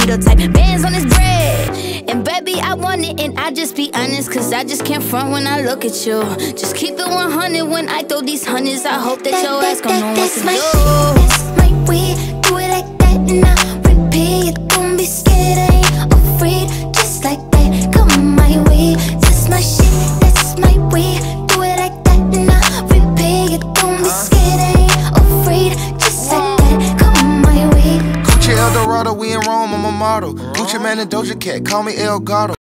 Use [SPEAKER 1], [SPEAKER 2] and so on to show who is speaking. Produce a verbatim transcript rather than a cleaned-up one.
[SPEAKER 1] middle type. Bands on his bread. And baby, I want it, and I just be honest, cause I just can't front when I look at you. Just keep it one hundred when I throw these hundreds. I hope that, that your ass gon' know what to
[SPEAKER 2] my
[SPEAKER 1] do.
[SPEAKER 2] Shit, that's my way. Do it like that and I repeat. Don't be scared, I ain't afraid. Just like that, come my way. That's my shit, that's my way. Do it like that and I repeat. Don't be scared, I ain't afraid. Just like that, come my way.
[SPEAKER 3] Gucci Eldorado, we in Rome, I'm a model. Gucci Man and Doja Cat, call me El Gato.